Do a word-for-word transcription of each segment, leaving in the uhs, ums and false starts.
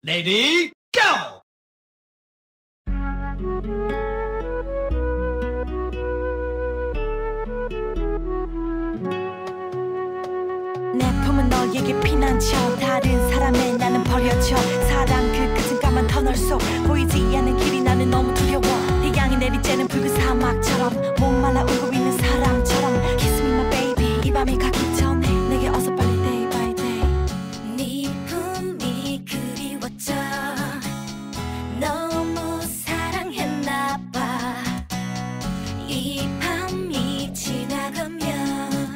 Ready, go! 내 품은 너에게 피난처 다른 사람의 나는 버려져 사랑 그 끝은 까만 터널 속 보이지 않는 길이 나는 너무 두려워 태양이 내리쬐는 붉은 사막처럼 목말라 울고 있는 사람처럼 Kiss me my baby 이 밤이 가기 전에 내게 어서 빨리 day by day 네 품이 그리웠죠 너무 사랑했나봐 이 밤이 지나가면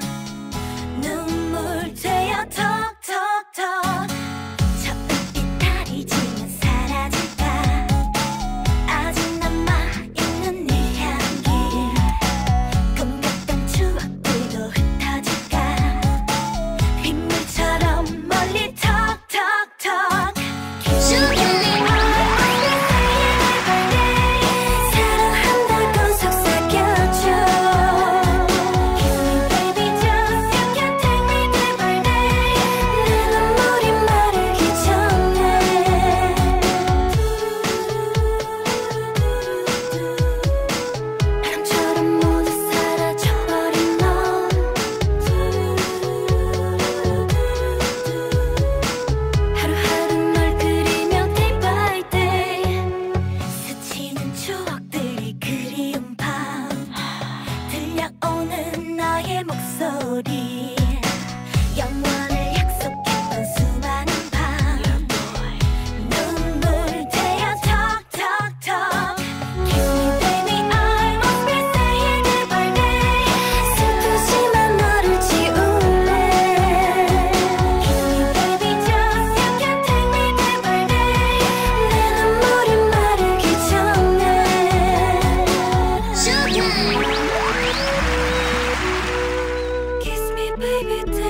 눈물 되어 톡톡톡 저 빛 달이 지면 사라질까 아직 남아있는 네 향기 꿈 같던 추억들도 흩어질까 빗물처럼 멀리 톡톡톡 사랑한다고 속삭여줘 오는 너의 목소리 영원을 약속했던 수많은 밤 눈물 되어 톡톡톡 Kiss me baby I won't be saying goodbye day 슬프지만 너를 지울래 Kiss me baby just you can take me day by day 내 눈물이 마르기 전에 Sugar Kiss me, baby.